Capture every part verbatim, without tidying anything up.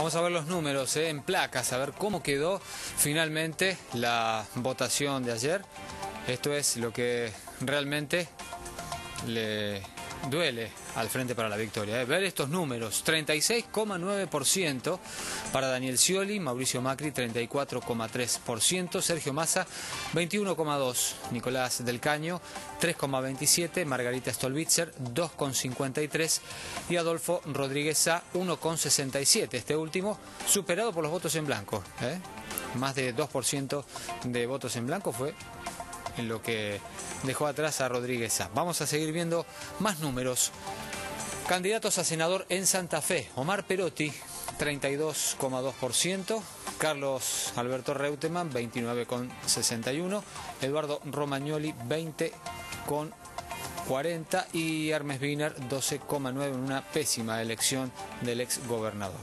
Vamos a ver los números eh, en placas, a ver cómo quedó finalmente la votación de ayer. Esto es lo que realmente le duele al Frente para la Victoria. Eh. Ver estos números: treinta y seis coma nueve por ciento para Daniel Scioli, Mauricio Macri treinta y cuatro coma tres por ciento, Sergio Massa veintiuno coma dos por ciento, Nicolás del Caño tres coma veintisiete por ciento, Margarita Stolbizer dos coma cincuenta y tres por ciento y Adolfo Rodríguez Sá uno coma sesenta y siete por ciento. Este último superado por los votos en blanco. ¿eh? Más de dos por ciento de votos en blanco fue en lo que dejó atrás a Rodríguez Sá. Vamos a seguir viendo más números. Candidatos a senador en Santa Fe: Omar Perotti treinta y dos coma dos por ciento, Carlos Alberto Reutemann veintinueve coma sesenta y uno por ciento, Eduardo Romagnoli veinte coma cuarenta por ciento y Hermes Wiener doce coma nueve por ciento en una pésima elección del ex gobernador.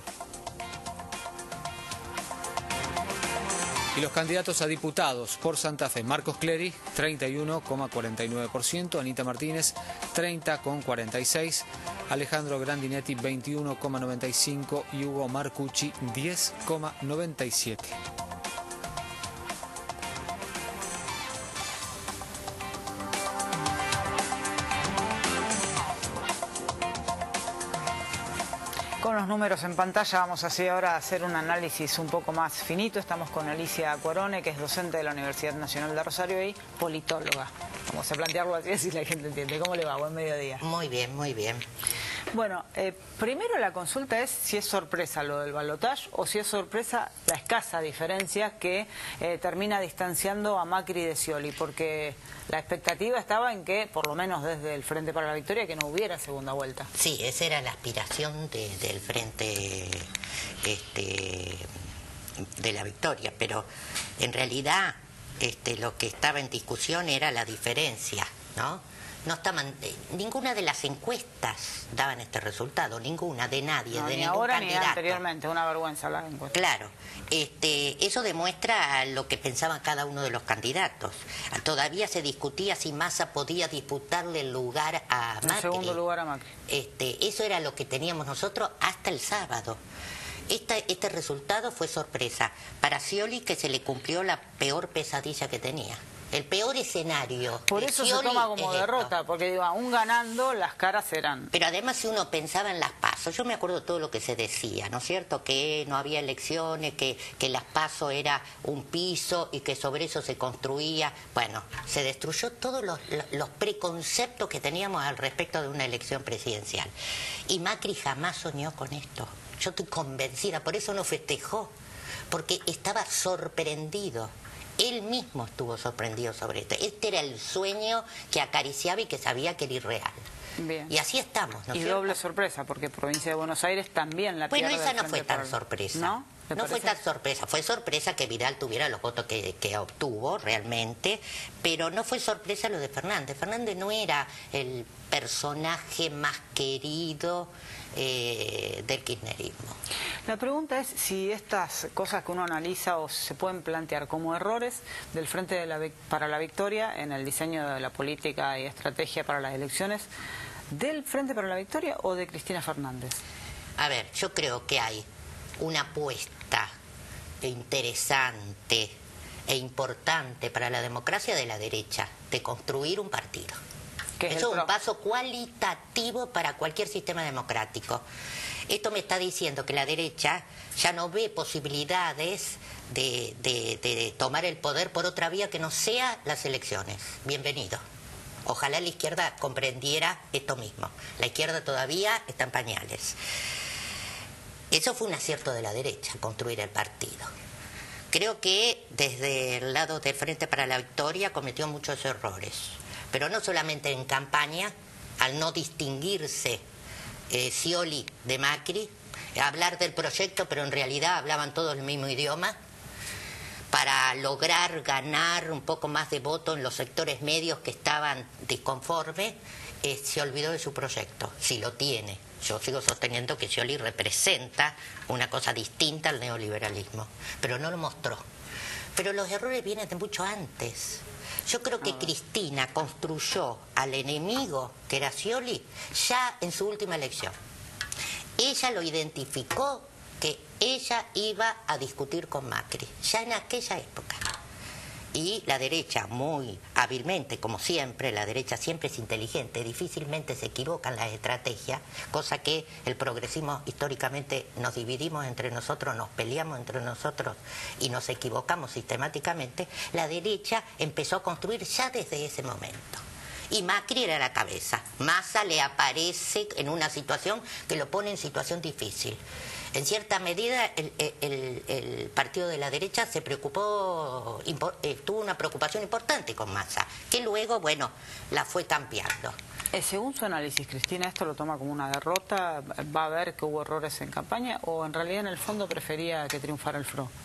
Y los candidatos a diputados por Santa Fe: Marcos Clery treinta y uno coma cuarenta y nueve por ciento, Anita Martínez treinta coma cuarenta y seis por ciento, Alejandro Grandinetti veintiuno coma noventa y cinco por ciento y Hugo Marcucci diez coma noventa y siete por ciento. Con los números en pantalla vamos así ahora a hacer un análisis un poco más finito. Estamos con Alicia Cuarone, que es docente de la Universidad Nacional de Rosario y politóloga. Vamos a plantearlo así, así la gente entiende. ¿Cómo le va? Buen mediodía. Muy bien, muy bien. Bueno, eh, primero la consulta es si es sorpresa lo del balotaje o si es sorpresa la escasa diferencia que eh, termina distanciando a Macri de Scioli, porque la expectativa estaba en que, por lo menos desde el Frente para la Victoria, que no hubiera segunda vuelta. Sí, esa era la aspiración de, del Frente este, de la Victoria, pero en realidad este, lo que estaba en discusión era la diferencia, ¿no? No estaban, ninguna de las encuestas daban este resultado, ninguna, de nadie, no, de ni ningún ahora candidato. Ni anteriormente, una vergüenza la encuesta. Claro, este, eso demuestra lo que pensaban cada uno de los candidatos. Todavía se discutía si Massa podía disputarle el lugar a Macri. En segundo lugar a Macri. Este, eso era lo que teníamos nosotros hasta el sábado. Este, este resultado fue sorpresa para Scioli, que se le cumplió la peor pesadilla que tenía. El peor escenario. Por eso se toma como derrota, porque digo, aún ganando las caras eran. Pero además, si uno pensaba en las PASO, yo me acuerdo todo lo que se decía, ¿no es cierto? Que no había elecciones, que, que las PASO era un piso y que sobre eso se construía. Bueno, se destruyó todos los, los preconceptos que teníamos al respecto de una elección presidencial. Y Macri jamás soñó con esto. Yo estoy convencida, por eso no festejó, porque estaba sorprendido. Él mismo estuvo sorprendido sobre esto. Este era el sueño que acariciaba y que sabía que era irreal. Bien. Y así estamos, ¿no? Y doble sorpresa, porque provincia de Buenos Aires también la pierde. Bueno, esa no fue tan sorpresa. ¿No? No fue tan sorpresa. Fue sorpresa que Vidal tuviera los votos que, que obtuvo realmente, pero no fue sorpresa lo de Fernández. Fernández no era el personaje más querido eh, del kirchnerismo. La pregunta es si estas cosas que uno analiza o se pueden plantear como errores del Frente de la, para la Victoria en el diseño de la política y estrategia para las elecciones, ¿del Frente para la Victoria o de Cristina Fernández? A ver, yo creo que hay una apuesta interesante e importante para la democracia de la derecha, de construir un partido. Eso es un paso cualitativo para cualquier sistema democrático. Esto me está diciendo que la derecha ya no ve posibilidades de, de, de tomar el poder por otra vía que no sea las elecciones. Bienvenido. Ojalá la izquierda comprendiera esto mismo. La izquierda todavía está en pañales. Eso fue un acierto de la derecha, construir el partido. Creo que desde el lado del Frente para la Victoria cometió muchos errores. Pero no solamente en campaña, al no distinguirse eh, Scioli de Macri, hablar del proyecto, pero en realidad hablaban todos el mismo idioma, para lograr ganar un poco más de voto en los sectores medios que estaban disconformes, eh, se olvidó de su proyecto, si lo tiene. Yo sigo sosteniendo que Scioli representa una cosa distinta al neoliberalismo, pero no lo mostró. Pero los errores vienen de mucho antes. Yo creo que Cristina construyó al enemigo, que era Scioli, ya en su última elección. Ella lo identificó que ella iba a discutir con Macri, ya en aquella época. Y la derecha, muy hábilmente, como siempre, la derecha siempre es inteligente, difícilmente se equivoca en las estrategias, cosa que el progresismo históricamente nos dividimos entre nosotros, nos peleamos entre nosotros y nos equivocamos sistemáticamente. La derecha empezó a construir ya desde ese momento. Y Macri era la cabeza. Massa le aparece en una situación que lo pone en situación difícil. En cierta medida, el, el, el partido de la derecha se preocupó, eh, tuvo una preocupación importante con Massa, que luego, bueno, la fue cambiando. Eh, según su análisis, Cristina, ¿esto lo toma como una derrota? ¿Va a ver que hubo errores en campaña? ¿O en realidad, en el fondo, prefería que triunfara el F R O?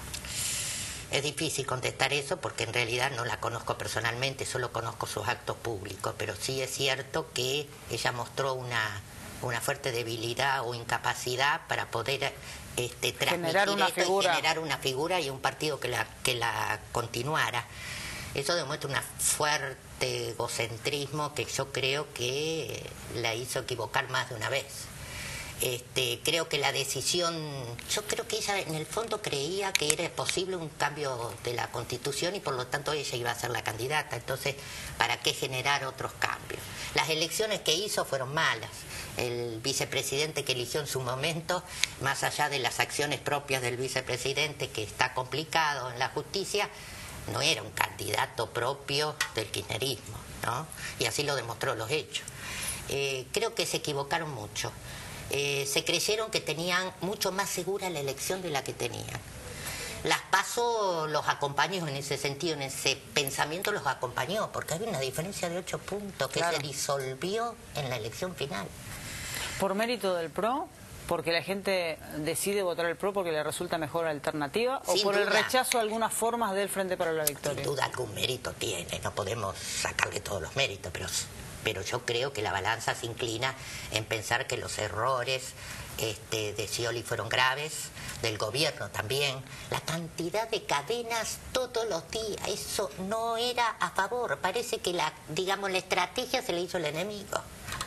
Es difícil contestar eso porque en realidad no la conozco personalmente, solo conozco sus actos públicos, pero sí es cierto que ella mostró una... una fuerte debilidad o incapacidad para poder este, generar una esto figura. y generar una figura y un partido que la, que la continuara. Eso demuestra un fuerte egocentrismo que yo creo que la hizo equivocar más de una vez. Este, creo que la decisión, yo creo que ella en el fondo creía que era posible un cambio de la Constitución y por lo tanto ella iba a ser la candidata, entonces ¿para qué generar otros cambios? Las elecciones que hizo fueron malas, el vicepresidente que eligió en su momento, más allá de las acciones propias del vicepresidente que está complicado en la justicia, no era un candidato propio del kirchnerismo, ¿no? Y así lo demostró los hechos. Eh, creo que se equivocaron mucho. Eh, se creyeron que tenían mucho más segura la elección de la que tenían. Las PASO los acompañó en ese sentido, en ese pensamiento los acompañó, porque había una diferencia de ocho puntos que claro. se disolvió en la elección final. ¿Por mérito del P R O? ¿Porque la gente decide votar el P R O porque le resulta mejor la alternativa? ¿O Sin por duda. el rechazo a algunas formas del Frente para la Victoria? Sin duda algún mérito tiene, no podemos sacarle todos los méritos, pero... pero yo creo que la balanza se inclina en pensar que los errores este, de Scioli fueron graves, del gobierno también, la cantidad de cadenas todos los días, eso no era a favor, parece que la, digamos, la estrategia se le hizo al enemigo.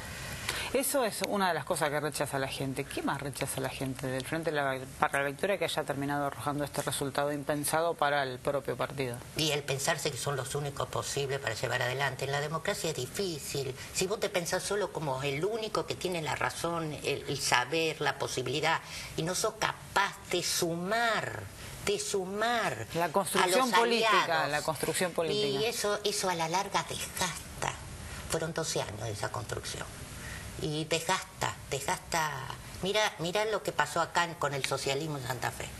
Eso es una de las cosas que rechaza la gente. ¿Qué más rechaza la gente del Frente para la Victoria que haya terminado arrojando este resultado impensado para el propio partido? Y el pensarse que son los únicos posibles para llevar adelante. En la democracia es difícil. Si vos te pensás solo como el único que tiene la razón, el, el saber, la posibilidad, y no sos capaz de sumar... de sumar la construcción a los política, aliados. la construcción política. Y eso, eso a la larga desgasta. Fueron doce años de esa construcción. Y desgasta, desgasta. Mira, mira lo que pasó acá con el socialismo en Santa Fe.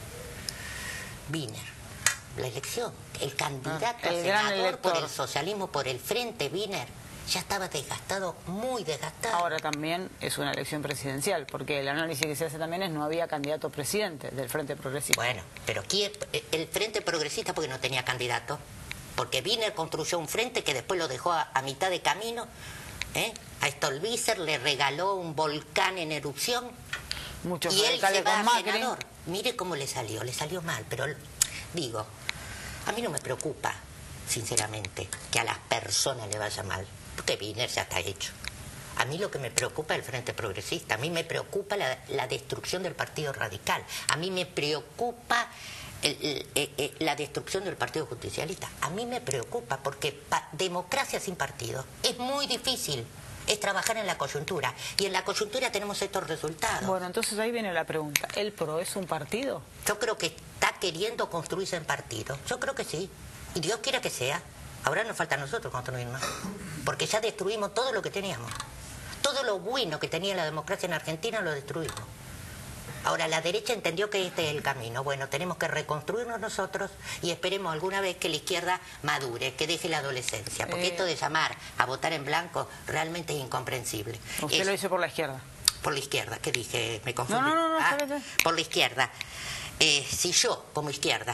Wiener, la elección, el candidato ah, el a senador por el socialismo, por el Frente Wiener, ya estaba desgastado, muy desgastado. Ahora también es una elección presidencial, porque el análisis que se hace también es no había candidato presidente del Frente Progresista. Bueno, pero ¿quién, el Frente Progresista porque no tenía candidato? Porque Wiener construyó un frente que después lo dejó a, a mitad de camino. ¿Eh? A Stolbizer le regaló un volcán en erupción. Muchos y él se va a senador. Mire cómo le salió, le salió mal, pero digo, a mí no me preocupa, sinceramente, que a las personas le vaya mal, porque Wiener ya está hecho. A mí lo que me preocupa es el Frente Progresista, a mí me preocupa la, la destrucción del Partido Radical, a mí me preocupa el, el, el, el, la destrucción del Partido Justicialista. A mí me preocupa porque pa, democracia sin partido es muy difícil. Es trabajar en la coyuntura. Y en la coyuntura tenemos estos resultados. Bueno, entonces ahí viene la pregunta. ¿El P R O es un partido? Yo creo que está queriendo construirse en partido. Yo creo que sí. Y Dios quiera que sea. Ahora nos falta a nosotros construir más. Porque ya destruimos todo lo que teníamos. Todo lo bueno que tenía la democracia en Argentina lo destruimos. Ahora, la derecha entendió que este es el camino. Bueno, tenemos que reconstruirnos nosotros y esperemos alguna vez que la izquierda madure, que deje la adolescencia. Porque eh... esto de llamar a votar en blanco realmente es incomprensible. ¿Usted es... lo dice por la izquierda? Por la izquierda, ¿qué dije? Me confundí. No, no, no, no, ah, por la izquierda. Eh, si yo, como izquierda,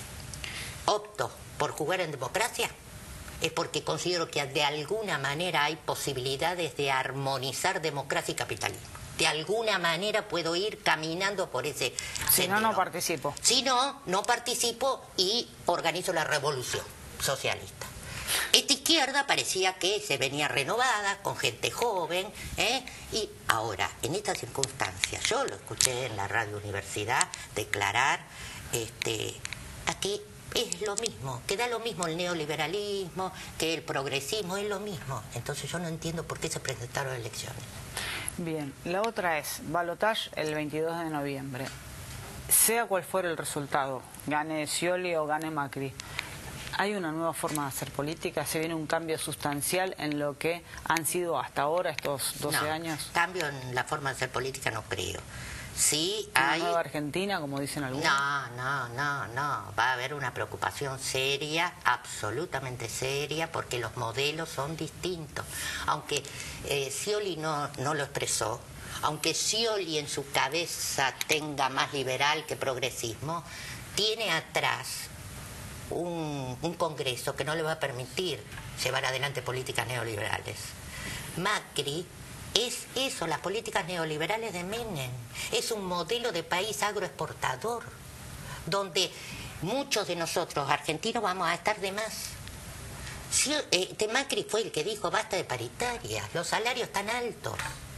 opto por jugar en democracia, es porque considero que de alguna manera hay posibilidades de armonizar democracia y capitalismo. De alguna manera puedo ir caminando por ese Si sendero. no, no participo. Si no, no participo y organizo la revolución socialista. Esta izquierda parecía que se venía renovada, con gente joven, ¿eh? Y ahora, en estas circunstancias, yo lo escuché en la Radio Universidad declarar, este, aquí es lo mismo, que da lo mismo el neoliberalismo, que el progresismo, es lo mismo. Entonces yo no entiendo por qué se presentaron elecciones. Bien, la otra es, balotaje el veintidós de noviembre. Sea cual fuera el resultado, gane Scioli o gane Macri, ¿hay una nueva forma de hacer política? ¿Se viene un cambio sustancial en lo que han sido hasta ahora estos doce no, años? Cambio en la forma de hacer política no creo. Sí ¿Una hay... nueva Argentina, como dicen algunos? No, no, no, no. Va a haber una preocupación seria, absolutamente seria, porque los modelos son distintos. Aunque eh, Scioli no, no lo expresó, aunque Scioli en su cabeza tenga más liberal que progresismo, tiene atrás un, un Congreso que no le va a permitir llevar adelante políticas neoliberales. Macri es eso, las políticas neoliberales de Menem. Es un modelo de país agroexportador, donde muchos de nosotros, argentinos, vamos a estar de más. Si, eh, de Macri fue el que dijo basta de paritarias, los salarios tan altos.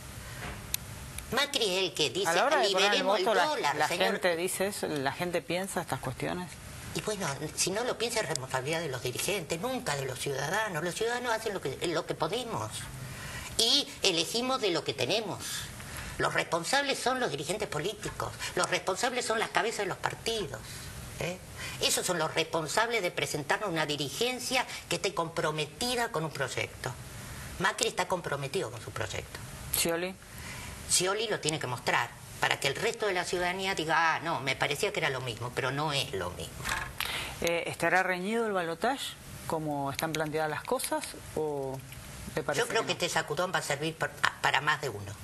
Macri es el que dice, a la hora de liberemos el, voto, el dólar. La, la señor. gente dice eso, la gente piensa estas cuestiones. Y bueno, si no lo piensa, es responsabilidad de los dirigentes, nunca de los ciudadanos. Los ciudadanos hacen lo que, lo que podemos. Y elegimos de lo que tenemos. Los responsables son los dirigentes políticos, los responsables son las cabezas de los partidos. ¿eh? Esos son los responsables de presentarnos una dirigencia que esté comprometida con un proyecto. Macri está comprometido con su proyecto. ¿Scioli? Scioli lo tiene que mostrar, para que el resto de la ciudadanía diga, ah, no, me parecía que era lo mismo, pero no es lo mismo. Eh, ¿Estará reñido el balotaje, como están planteadas las cosas, o...? Yo creo que, no? que este sacudón va a servir para, para más de uno.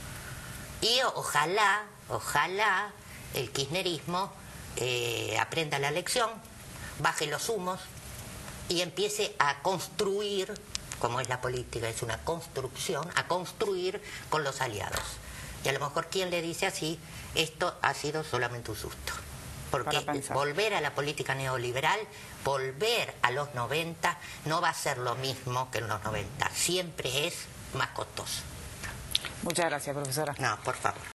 Y ojalá, ojalá el kirchnerismo eh, aprenda la lección, baje los humos y empiece a construir, como es la política, es una construcción, a construir con los aliados. Y a lo mejor quien le dice así, esto ha sido solamente un susto. Porque volver a la política neoliberal, volver a los noventa, no va a ser lo mismo que en los noventa. Siempre es más costoso. Muchas gracias, profesora. No, por favor.